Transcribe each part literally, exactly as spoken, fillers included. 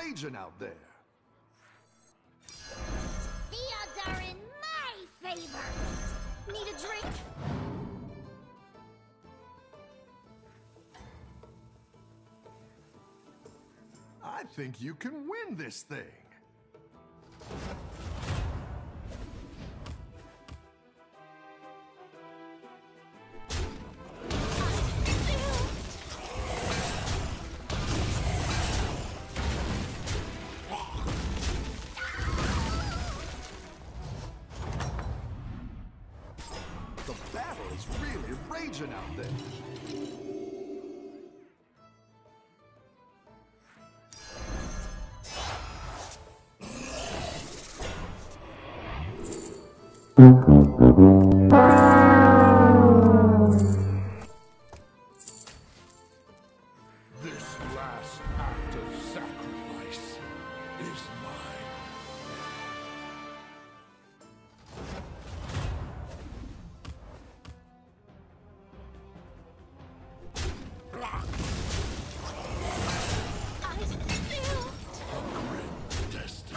raging out there. The odds are in my favor. Need a drink? I think you can win this thing. The battle is really raging out there. This last act of sacrifice is mine. I still... A grim destiny.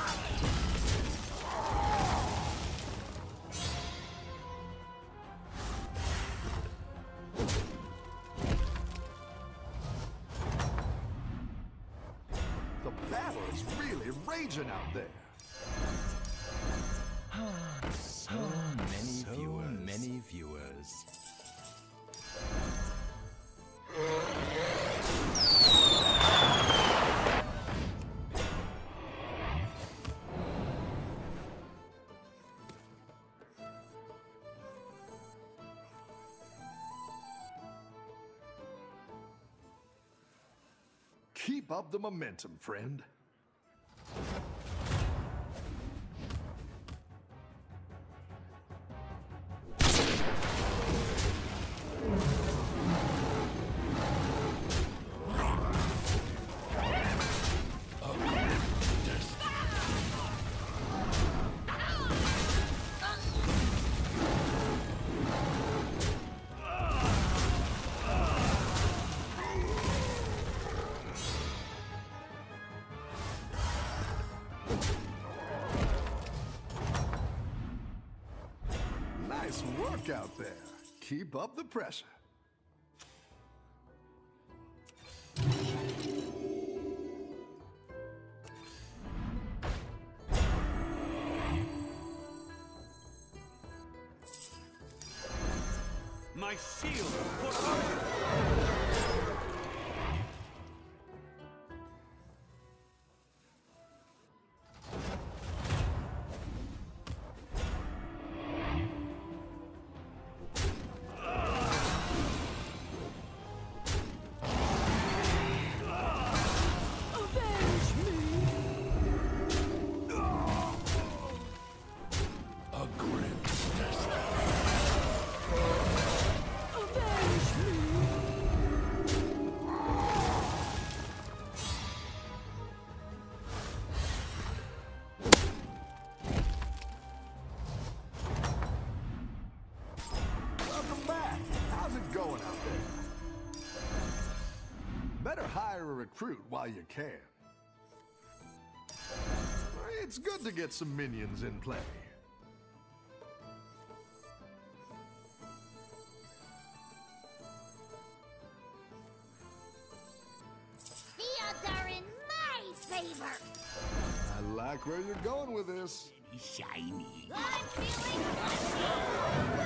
The battle is really raging out there. So many viewers. Many viewers. Keep up the momentum, friend. Nice work out there. Keep up the pressure. My shield for honor! A grim destiny. Welcome back. How's it going out there? Better hire a recruit while you can. It's good to get some minions in play. The odds are in my favor. I like where you're going with this. Shiny. I'm feeling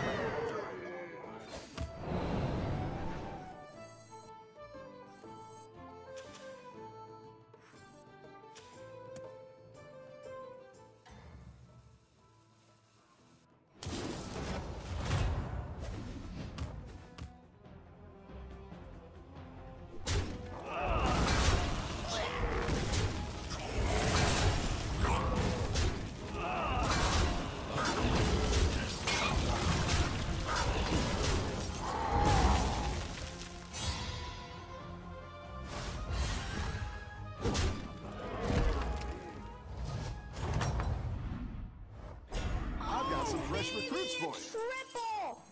I've got some fresh recruits for you. triple.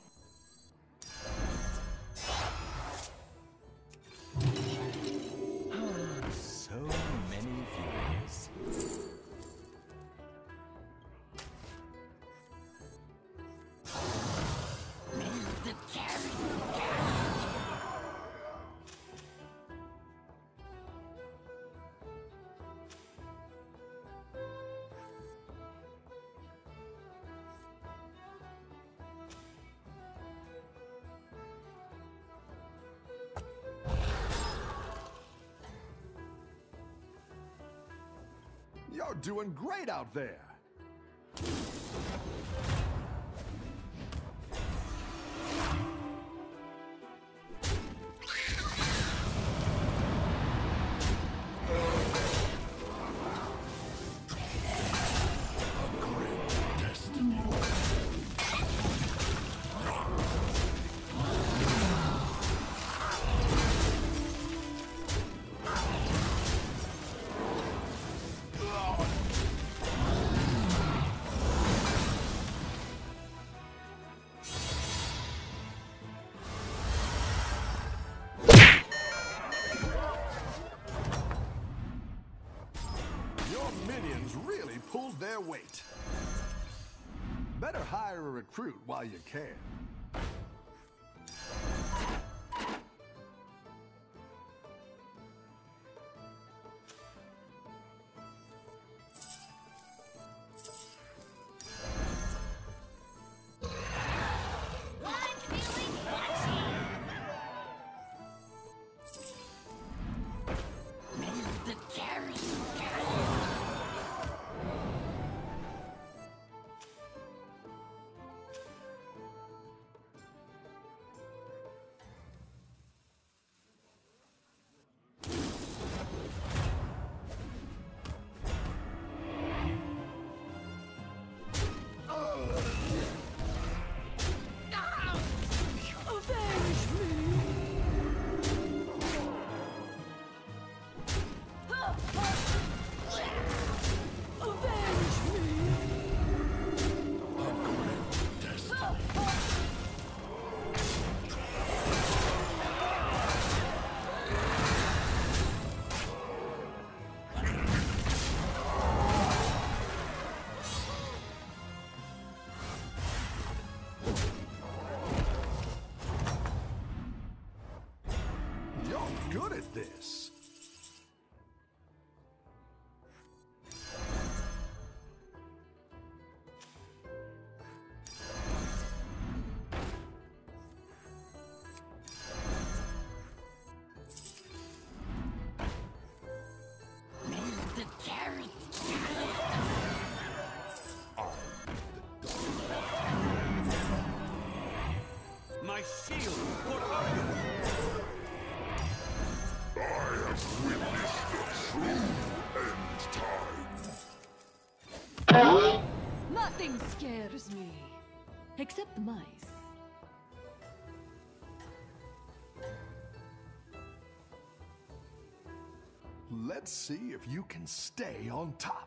So many viewers. doing great out there. Really pulled their weight. Better hire a recruit while you can. Good at this. The carrot. My shield for Argus. I have witnessed the true end time. Nothing scares me, except mice. Let's see if you can stay on top.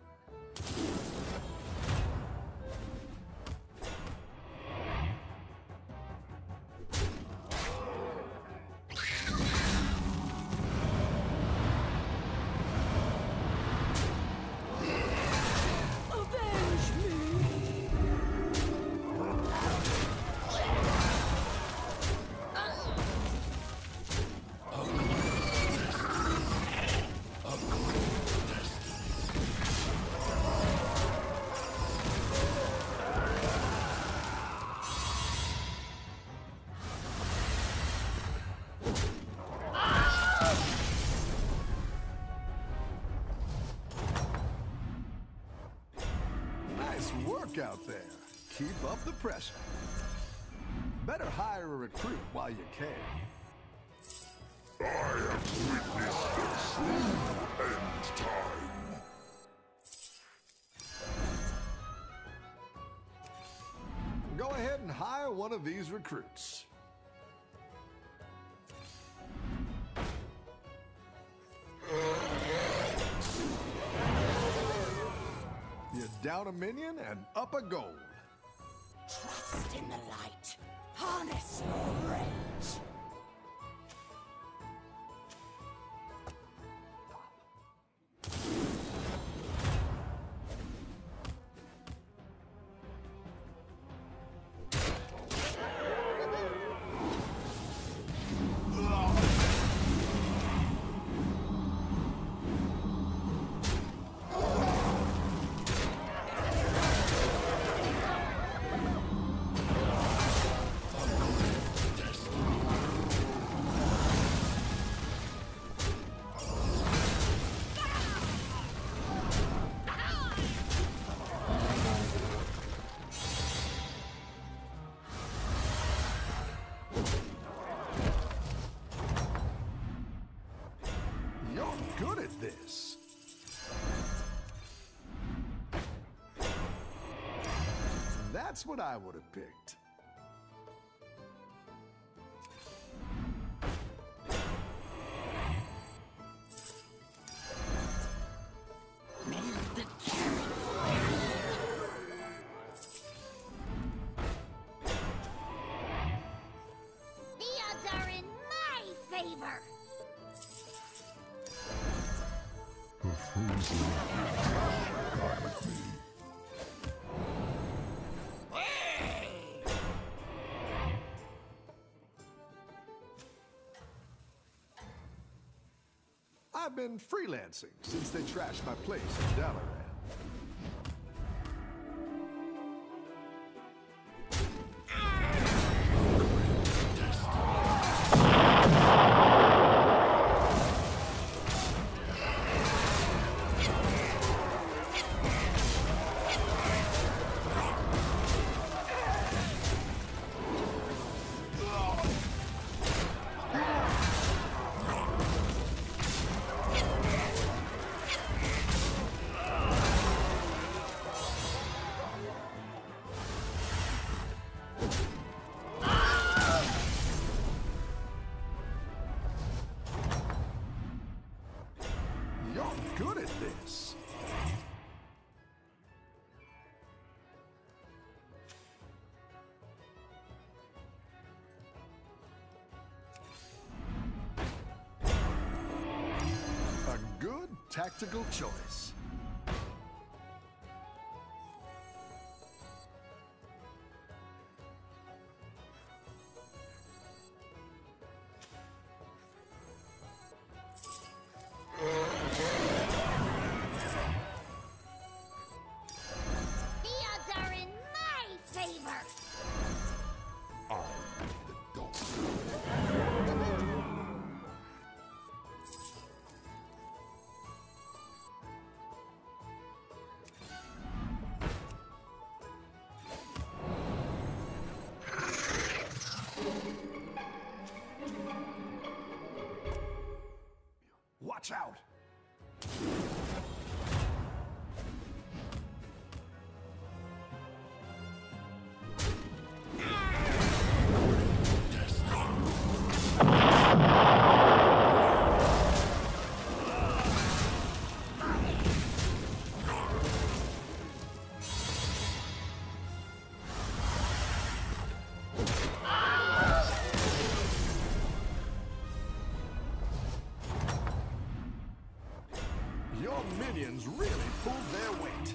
Work out there. Keep up the pressure. Better hire a recruit while you can. I have witnessed the true end time. Go ahead and hire one of these recruits. You're down a minion and up a gold. Trust in the light. Harness your rage. That's what I would have picked. I've been freelancing since they trashed my place in Dalaran. Good at this. A good tactical choice. Watch out! Your minions really pulled their weight.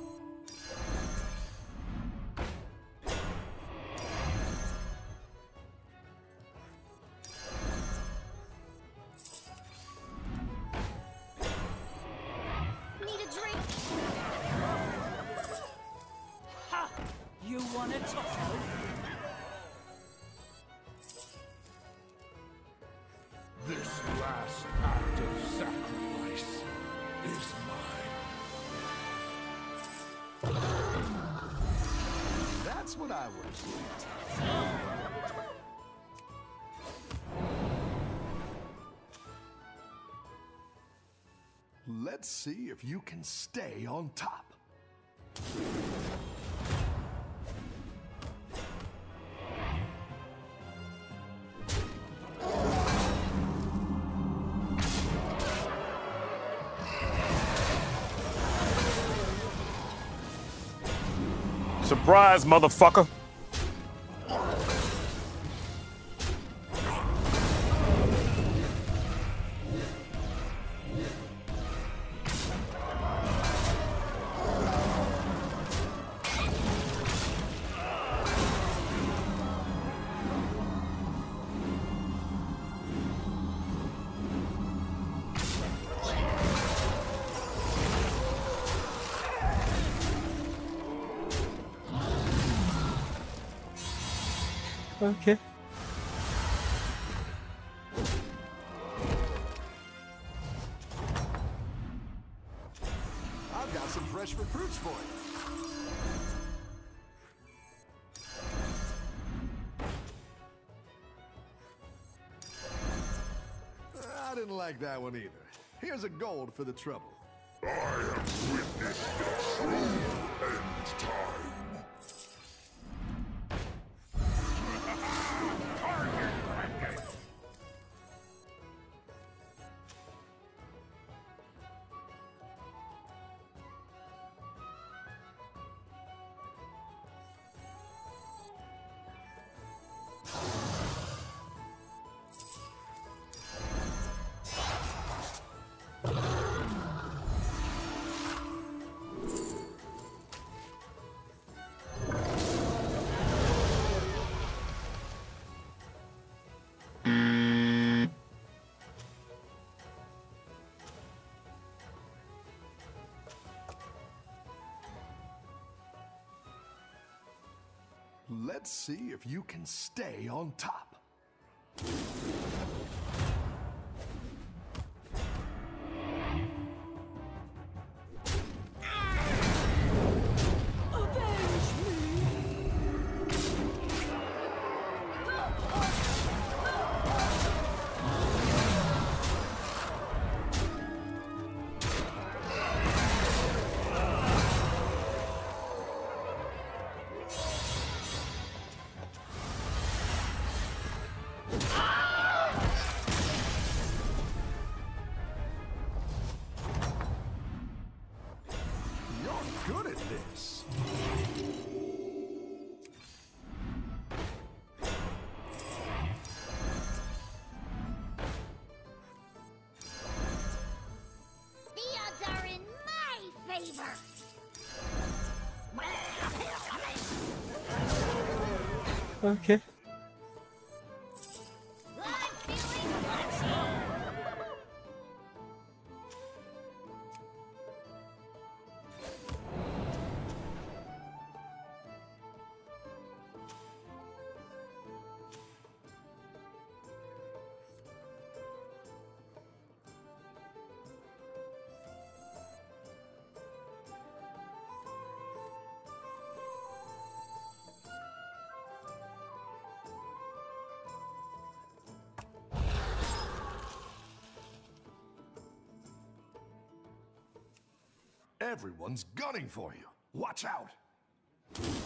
Need a drink? Ha! You want a toss? This last act of sacrifice is mine. That's what I would have said. Let's see if you can stay on top. Surprise, motherfucker! Okay. I've got some fresh recruits for you. I didn't like that one either. Here's a gold for the trouble. I have witnessed the true end time. Let's see if you can stay on top. Good at this. The odds are in my favor. Okay. I'm feeling lucky. Everyone's gunning for you. Watch out.